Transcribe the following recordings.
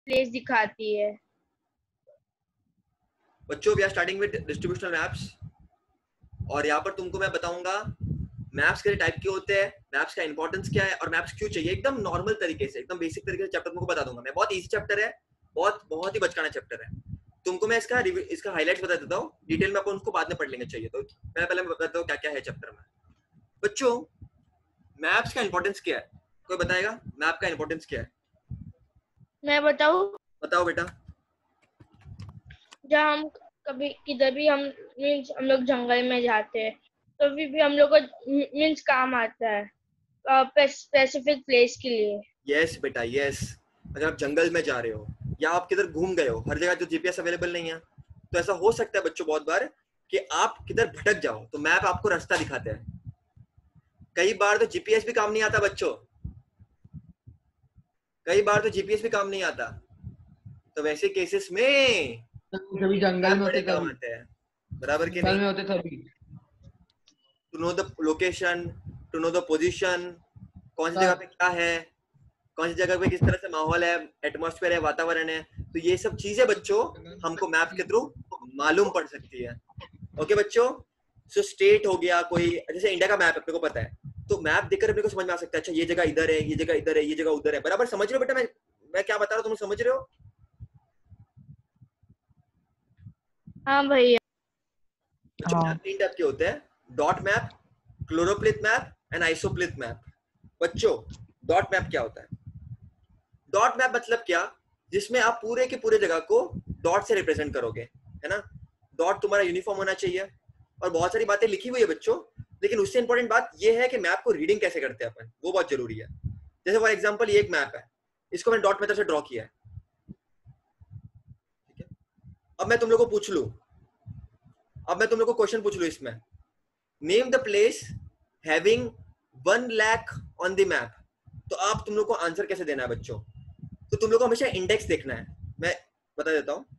Place दिखाती है। बच्चों we are starting with distributional maps, और यहाँ पर तुमको मैं बताऊंगा मैप्स के टाइप के होते हैं, मैप्स का इंपॉर्टेंस क्या है और मैप्स क्यों चाहिए, एकदम नॉर्मल तरीके से, एकदम बेसिक तरीके से चैप्टर तुमको बता दूंगा मैं। बहुत इजी चैप्टर है, बहुत बहुत ही बचकाना चैप्टर है। तुमको मैं इसका हाईलाइट्स बता देता हूँ, डिटेल में अपन उसको बाद में पढ़ लेंगे चाहिए तो। मैं पहले बता देता हूँ क्या क्या है चैप्टर में। बच्चों मैप्स का इंपॉर्टेंस क्या है, कोई बताएगा मैप का इंपॉर्टेंस क्या है? मैं बताऊं? बताओ बेटा। जब हम कभी किधर भी हम लोग जंगल में जाते हैं तो भी हम लोग को मीन्स काम आता है स्पेसिफिक प्लेस के लिए। यस बेटा यस, अगर आप जंगल में जा रहे हो या आप किधर घूम गए हो, हर जगह जो जीपीएस अवेलेबल नहीं है, तो ऐसा हो सकता है बच्चों बहुत बार कि आप किधर भटक जाओ, तो मैप आपको रास्ता दिखाता है। कई बार तो जीपीएस भी काम नहीं आता बच्चों, कई बार तो जीपीएस भी काम नहीं आता, तो वैसे केसेस में कभी जंगल में होते, काम आते हैं, बराबर के नहीं? में होते तभी to know the location, to know the position, कौन सी जगह पे क्या है, कौन सी जगह पे किस तरह से माहौल है, एटमॉस्फेयर है, वातावरण है, तो ये सब चीजें बच्चों हमको मैप के थ्रू मालूम पड़ सकती है। ओके बच्चों, सो स्टेट हो गया कोई, जैसे इंडिया का मैप अपने को पता है, तो मैप देखकर अपने को समझ में आ सकता है अच्छा ये जगह इधर है, ये जगह इधर है, ये जगह उधर है। बराबर समझ रहे हो बेटा मैं क्या बता रहा हूँ, तुम समझ रहे हो? हाँ भैया। मैप तीन टाइप के होते हैं, dot map, choropleth map and isopleth map. बच्चों डॉट मैप क्या होता है? डॉट मैप मतलब क्या, जिसमें आप पूरे के पूरे जगह को डॉट से रिप्रेजेंट करोगे, है ना। डॉट तुम्हारा यूनिफॉर्म होना चाहिए, और बहुत सारी बातें लिखी हुई है बच्चों, लेकिन उससे इंपॉर्टेंट बात यह है कि मैप को रीडिंग कैसे करते हैं अपन, वो बहुत जरूरी है। जैसे फॉर एग्जांपल ये एक मैप है, इसको मैंने डॉट मेथड से ड्रॉ किया है, ठीक है। अब मैं तुम लोग को पूछ लूं, अब मैं तुम लोग को क्वेश्चन पूछ लूं इसमें, name the place having 1 lakh on the map, तो आप तुम लोग को आंसर कैसे देना है बच्चों? तो तुम लोग को हमेशा इंडेक्स देखना है, मैं बता देता हूँ।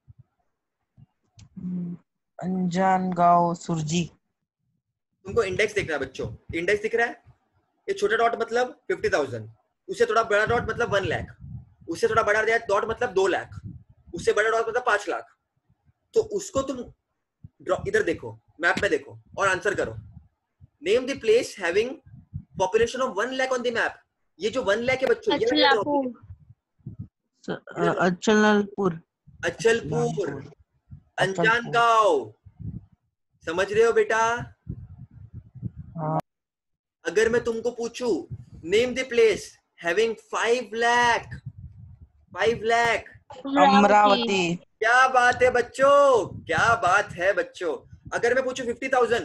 अंजनगांव सुरजी, तुमको इंडेक्स देखना है बच्चों, इंडेक्स दिख रहा है, ये छोटा डॉट मतलब 50,000, उससे थोड़ा बड़ा डॉट मतलब 1 लाख, उससे थोड़ा बड़ा डॉट मतलब 2 लाख, उससे बड़ा डॉट मतलब 5 लाख। तो उसको तुम इधर देखो, मैप में देखो और आंसर करो। Name the place having population of 1 lakh on the map. ये जो 1 लाख है बच्चों, ये अचलापुर। अचलपुर, अचलपुर, अंजनगांव, समझ रहे हो बेटा? अगर मैं तुमको पूछूं name the place having 5 lakh, 5 lakh, Amravati, क्या बात है बच्चों, क्या बात है बच्चों। अगर मैं पूछूं 50,000,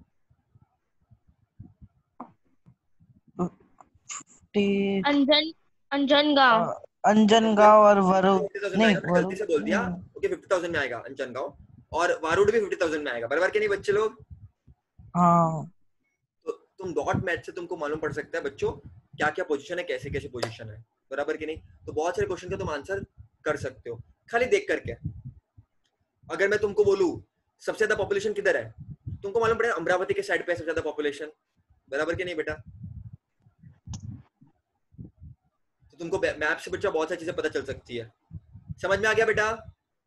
अंजनगांव, अंजनगांव और वरुड, 50,000 में आएगा, मैं गलती से बोल दिया, ओके 50,000 में आएगा अंजनगांव, और वारुड भी 50,000 में आएगा, बराबर के नहीं बच्चे लोग? हाँ। तो तुम डॉट मैथ से तुमको मालूम पड़ सकता है बच्चों क्या क्या पोजीशन है, कैसे कैसे पोजीशन है, बराबर की नहीं? तो बहुत सारे क्वेश्चन का तुम आंसर कर सकते हो खाली देख करके। अगर मैं तुमको बोलूं सबसे ज्यादा पॉपुलेशन किधर है, तुमको मालूम पड़ेगा अमरावती के साइड पे सबसे ज्यादा पॉपुलेशन, बराबर के नहीं बेटा? तो तुमको मैप से बच्चा बहुत सारी चीजें पता चल सकती है। समझ में आ गया बेटा?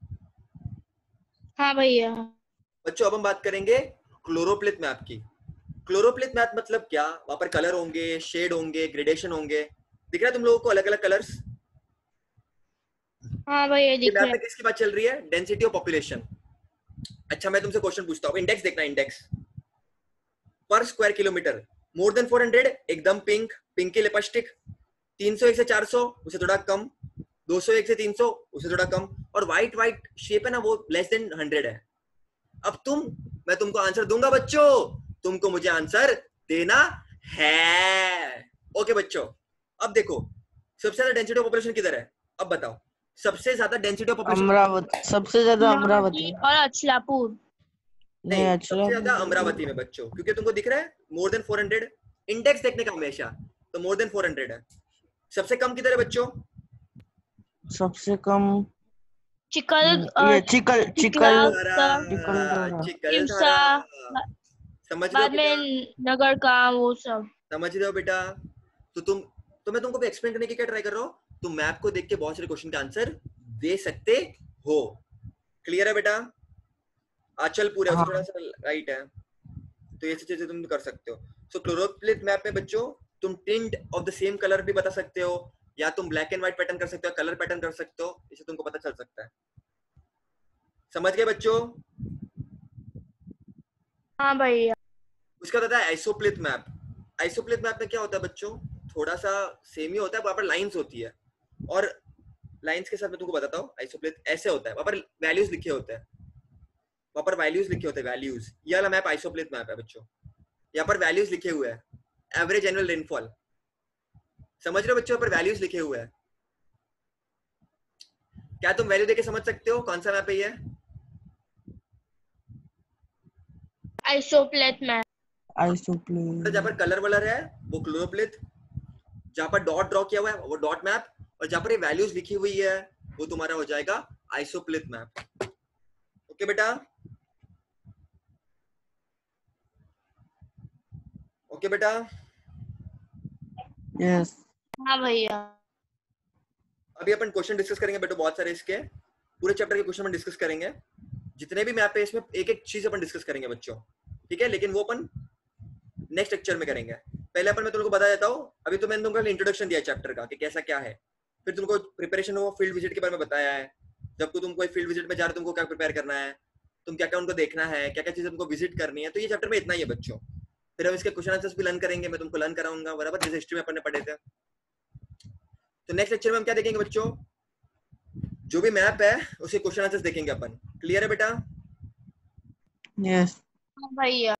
हाँ भैया। बच्चों अब हम बात करेंगे क्लोरोप्लिथ मैप की। क्लोरोप्लिथ मैप मतलब क्या, वहां पर कलर होंगे, शेड होंगे, ग्रेडेशन होंगे, दिख रहा है तुम लोगों को अलग अलग कलर्स? हाँ भैया दिख रहा मैप है। में किसकी बात चल रही है? Density of population. अच्छा मैं तुमसे क्वेश्चन पूछता हूँ, इंडेक्स देखना, इंडेक्स पर स्क्वायर किलोमीटर, मोर देन 400 एकदम पिंक, पिंक की लिपस्टिक, 301 से 400 उसे थोड़ा कम, 201 से 300 उसे थोड़ा कम, और व्हाइट व्हाइट शेप है ना वो लेस देन 100 है। अब मैं तुमको आंसर दूंगा बच्चों, तुमको मुझे आंसर देना है। ओके बच्चों, अब देखो सबसे ज्यादा डेंसिटी ऑफ पॉपुलेशन किधर है, अब बताओ सबसे ज्यादा डेंसिटी ऑफ पॉपुलेशन? अमरावती, सबसे ज्यादा अमरावती और अचलापुर। नहीं, सबसे ज्यादा अमरावती में बच्चों, क्योंकि तुमको दिख रहा है मोर देन 400, इंडेक्स देखने का हमेशा, तो मोर देन 400 है। सबसे कम किधर है बच्चों? सबसे कम चिकल चिकल समझ रहे हो बाद बेटा? में नगर का वो सब समझ रहे हो बेटा? तो मैं तुमको एक्सप्लेन करने की क्या ट्राई कर रहा हूँ, तुम मैप को देख के बहुत सारे क्वेश्चन का आंसर दे सकते हो। क्लियर है बेटा? आंचल पूरा हाँ। थोड़ा सा राइट है, तो ये चीजें तुम कर सकते हो। सो क्लोरोप्लेट मैप में बच्चों तुम tint of the same colour भी बता सकते हो, या तुम ब्लैक एंड व्हाइट पैटर्न कर सकते हो, कलर पैटर्न कर सकते हो, इससे तुमको पता चल सकता है। समझ गए बच्चों? हाँ भैया। उसका होता है आइसोप्लेट मैप। आइसोप्लेट मैप में क्या होता है बच्चों, थोड़ा सा सेम ही होता है, वहां पर लाइंस होती है, और लाइंस के साथ मैं तुमको बताता हूँ। आइसोप्लेट ऐसे होता है, वहां पर वैल्यूज लिखे होते हैं, वहां पर वैल्यूज लिखे होते हैं, वैल्यूज। ये वाला मैप आइसोप्लेट मैप है बच्चों। यहाँ पर वैल्यूज लिखे हुए हैं, एवरेज एनुअल रेनफॉल, समझ रहे हो बच्चों? यहाँ पर वैल्यूज लिखे हुए हैं। क्या तुम वैल्यू देके समझ सकते हो कौन सा मैप है ये? Isopleth map. आइसोप्लेट। जहाँ पर कलर वलर है वो क्लोरोप्लेट, जहाँ पर डॉट ड्रॉ किया हुआ है वो डॉट मैप, और जहाँ पर ये वैल्यूज लिखी हुई है वो तुम्हारा हो जाएगा आइसोप्लेट मैप। ओके बेटा? ओके बेटा? यस। हाँ भैया। अभी अपन क्वेश्चन डिस्कस करेंगे बेटा, बहुत सारे इसके, पूरे चैप्टर के क्वेश्चन अपन डिस्कस करेंगे। जितने भी मैप है इसमें एक एक चीज अपन डिस्कस करेंगे बच्चों, ठीक है? लेकिन वो अपन नेक्स्ट लेक्चर में करेंगे। पहले अपन मैं तुमको बता देता हूँ, अभी तो मैंने तुमको इंट्रोडक्शन दिया चैप्टर का कि कैसा क्या है, फिर तुमको प्रिपरेशन हो फील्ड विजिट के बारे में बताया है। जब तुम कोई फील्ड विजिट में जा रहे हो तुमको क्या प्रिपेयर करना है, तुम क्या क्या उनको देखना है, क्या क्या चीजें तुमको विजिट करनी है, तो ये चैप्टर में इतना ही है बच्चों। फिर हम इसके क्वेश्चन आंसर्स भी लर्न करेंगे, मैं तुमको लर्न कराऊंगा बराबर, जैसे हिस्ट्री में अपन ने पढ़े थे। तो नेक्स्ट लेक्चर में हम क्या देखेंगे बच्चों, जो भी मैप है उसके क्वेश्चन आंसर्स देखेंगे अपन। क्लियर है बेटा? यस। हाँ भैया।